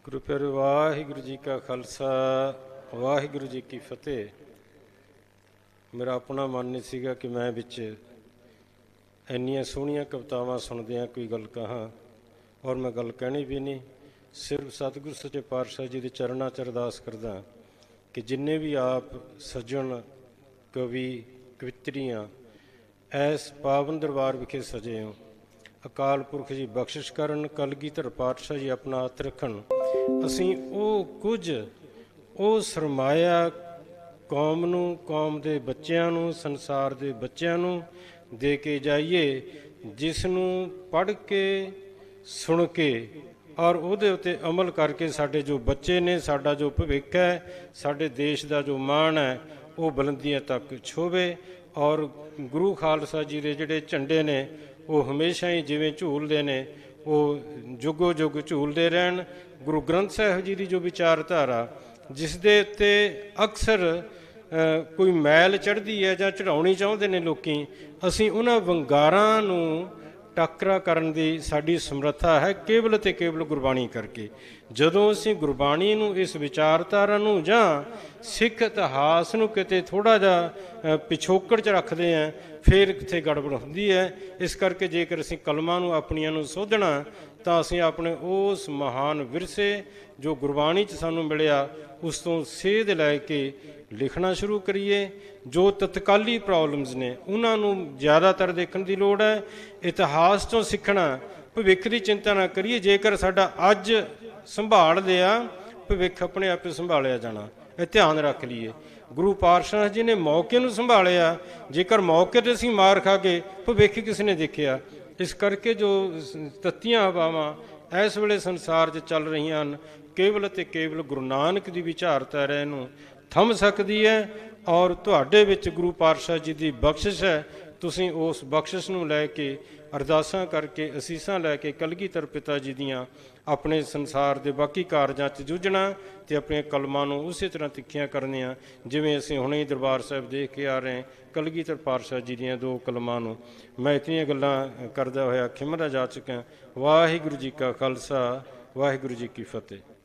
ਗੁਰੂ ਪਿਆਰੇ, ਵਾਹਿਗੁਰੂ ਜੀ ਕਾ ਖਾਲਸਾ, ਵਾਹਿਗੁਰੂ ਜੀ ਕੀ ਫਤਿਹ। ਮੇਰਾ ਆਪਣਾ ਮਨ ਨਹੀਂ ਸੀਗਾ ਕਿ ਮੈਂ ਵਿੱਚ ਇੰਨੀਆਂ ਸੋਹਣੀਆਂ ਕਵਿਤਾਵਾਂ ਸੁਣਦਿਆਂ ਕੋਈ ਗੱਲ ਕਹਾਂ, ਔਰ ਮੈਂ ਗੱਲ ਕਹਿਣੀ ਵੀ ਨਹੀਂ। ਸਿਰਫ ਸਤਿਗੁਰੂ ਸੱਚੇ ਪਾਤਸ਼ਾਹ ਜੀ ਦੇ ਚਰਨਾਂ 'ਚ ਅਰਦਾਸ ਕਰਦਾ ਕਿ ਜਿੰਨੇ ਵੀ ਆਪ ਸੱਜਣ ਕਵੀ ਕਵਿਤਰੀਆਂ ਐਸ ਪਾਵਨ ਦਰਬਾਰ ਵਿਖੇ ਸਜੇ ਹੋ, ਅਕਾਲ ਪੁਰਖ ਜੀ ਬਖਸ਼ਿਸ਼ ਕਰਨ, ਕਲਗੀਧਰ ਪਾਤਸ਼ਾਹ ਜੀ ਆਪਣਾ ਹੱਥ ਰੱਖਣ। ਅਸੀਂ ਉਹ ਕੁਝ, ਉਹ ਸਰਮਾਇਆ ਕੌਮ ਨੂੰ, ਕੌਮ ਦੇ ਬੱਚਿਆਂ ਨੂੰ, ਸੰਸਾਰ ਦੇ ਬੱਚਿਆਂ ਨੂੰ ਦੇ ਕੇ ਜਾਈਏ, ਜਿਸ ਨੂੰ ਪੜ੍ਹ ਕੇ, ਸੁਣ ਕੇ ਔਰ ਉਹਦੇ ਉੱਤੇ ਅਮਲ ਕਰਕੇ ਸਾਡੇ ਜੋ ਬੱਚੇ ਨੇ, ਸਾਡਾ ਜੋ ਭਵਿੱਖ ਹੈ, ਸਾਡੇ ਦੇਸ਼ ਦਾ ਜੋ ਮਾਣ ਹੈ, ਉਹ ਬੁਲੰਦੀਆਂ ਤੱਕ ਛੋਵੇ। ਔਰ ਗੁਰੂ ਖਾਲਸਾ ਜੀ ਦੇ ਜਿਹੜੇ ਝੰਡੇ ਨੇ ਉਹ ਹਮੇਸ਼ਾ ਹੀ ਜਿਵੇਂ ਝੂਲਦੇ ਨੇ, ਉਹ ਜੁਗੋ ਜੁਗ ਝੂਲਦੇ ਰਹਿਣ। ਗੁਰੂ ਗ੍ਰੰਥ ਸਾਹਿਬ ਜੀ ਦੀ ਜੋ ਵਿਚਾਰਧਾਰਾ, ਜਿਸ ਦੇ ਉੱਤੇ ਅਕਸਰ ਕੋਈ ਮੈਲ ਚੜ੍ਹਦੀ ਹੈ ਜਾਂ ਚੜ੍ਹਾਉਣੀ ਚਾਹੁੰਦੇ ਨੇ ਲੋਕੀ, ਅਸੀਂ ਉਹਨਾਂ ਵੰਗਾਰਾਂ ਨੂੰ ਟਾਕਰਾ ਕਰਨ ਦੀ ਸਾਡੀ ਸਮਰੱਥਾ ਹੈ ਕੇਵਲ ਅਤੇ ਕੇਵਲ ਗੁਰਬਾਣੀ ਕਰਕੇ। ਜਦੋਂ ਅਸੀਂ ਗੁਰਬਾਣੀ ਨੂੰ, ਇਸ ਵਿਚਾਰਧਾਰਾ ਨੂੰ ਜਾਂ ਸਿੱਖ ਇਤਿਹਾਸ ਨੂੰ ਕਿਤੇ ਥੋੜ੍ਹਾ ਜਿਹਾ ਪਿਛੋਕੜ 'ਚ ਰੱਖਦੇ ਹਾਂ, ਫਿਰ ਕਿਤੇ ਗੜਬੜ ਹੁੰਦੀ ਹੈ। ਇਸ ਕਰਕੇ ਜੇਕਰ ਅਸੀਂ ਕਲਮਾਂ ਨੂੰ ਆਪਣੀਆਂ ਨੂੰ ਸੋਧਣਾ, ਤਾਂ ਅਸੀਂ ਆਪਣੇ ਉਸ ਮਹਾਨ ਵਿਰਸੇ ਜੋ ਗੁਰਬਾਣੀ 'ਚ ਸਾਨੂੰ ਮਿਲਿਆ, ਉਸ ਤੋਂ ਸੇਧ ਲੈ ਕੇ ਲਿਖਣਾ ਸ਼ੁਰੂ ਕਰੀਏ। ਜੋ ਤਤਕਾਲੀ ਪ੍ਰੋਬਲਮਸ ਨੇ ਉਹਨਾਂ ਨੂੰ ਜ਼ਿਆਦਾਤਰ ਦੇਖਣ ਦੀ ਲੋੜ ਹੈ। ਇਤਿਹਾਸ ਤੋਂ ਸਿੱਖਣਾ, ਭਵਿੱਖ ਦੀ ਚਿੰਤਾ ਨਾ ਕਰੀਏ। ਜੇਕਰ ਸਾਡਾ ਅੱਜ ਸੰਭਾਲ ਲਿਆ, ਭਵਿੱਖ ਆਪਣੇ ਆਪੇ ਸੰਭਾਲਿਆ ਜਾਣਾ, ਇਹ ਧਿਆਨ ਰੱਖ ਲਈਏ। ਗੁਰੂ ਪਾਤਸ਼ਾਹ ਜੀ ਨੇ ਮੌਕੇ ਨੂੰ ਸੰਭਾਲਿਆ, ਜੇਕਰ ਮੌਕੇ 'ਤੇ ਅਸੀਂ ਮਾਰ ਖਾ ਗਏ, ਭਵਿੱਖ ਕਿਸ ਨੇ ਦੇਖਿਆ। ਇਸ ਕਰਕੇ ਜੋ ਤੱਤੀਆਂ ਹਵਾਵਾਂ ਇਸ ਵੇਲੇ ਸੰਸਾਰ 'ਚ ਚੱਲ ਰਹੀਆਂ ਹਨ, ਕੇਵਲ ਅਤੇ ਕੇਵਲ ਗੁਰੂ ਨਾਨਕ ਦੀ ਵਿਚਾਰਧਾਰਾ ਇਹਨੂੰ ਥੰਮ ਸਕਦੀ ਹੈ। ਔਰ ਤੁਹਾਡੇ ਵਿੱਚ ਗੁਰੂ ਪਾਤਸ਼ਾਹ ਜੀ ਦੀ ਬਖਸ਼ਿਸ਼ ਹੈ। ਤੁਸੀਂ ਉਸ ਬਖਸ਼ਿਸ਼ ਨੂੰ ਲੈ ਕੇ, ਅਰਦਾਸਾਂ ਕਰਕੇ, ਅਸੀਸਾਂ ਲੈ ਕੇ ਕਲਗੀਧਰ ਪਿਤਾ ਜੀ ਦੀਆਂ ਆਪਣੇ ਸੰਸਾਰ ਦੇ ਬਾਕੀ ਕਾਰਜਾਂ 'ਚ ਜੂਝਣਾ ਅਤੇ ਆਪਣੀਆਂ ਕਲਮਾਂ ਨੂੰ ਉਸੇ ਤਰ੍ਹਾਂ ਤਿੱਖੀਆਂ ਕਰਨੀਆਂ, ਜਿਵੇਂ ਅਸੀਂ ਹੁਣੇ ਹੀ ਦਰਬਾਰ ਸਾਹਿਬ ਦੇਖ ਕੇ ਆ ਰਹੇ ਕਲਗੀਧਰ ਪਾਤਸ਼ਾਹ ਜੀ ਦੀਆਂ 2 ਕਲਮਾਂ ਨੂੰ। ਮੈਂ ਇਤਨੀਆਂ ਗੱਲਾਂ ਕਰਦਾ ਹੋਇਆ ਖਿਮਰਾ ਜਾ ਚੁੱਕਿਆ। ਵਾਹਿਗੁਰੂ ਜੀ ਕਾ ਖਾਲਸਾ, ਵਾਹਿਗੁਰੂ ਜੀ ਕੀ ਫਤਿਹ।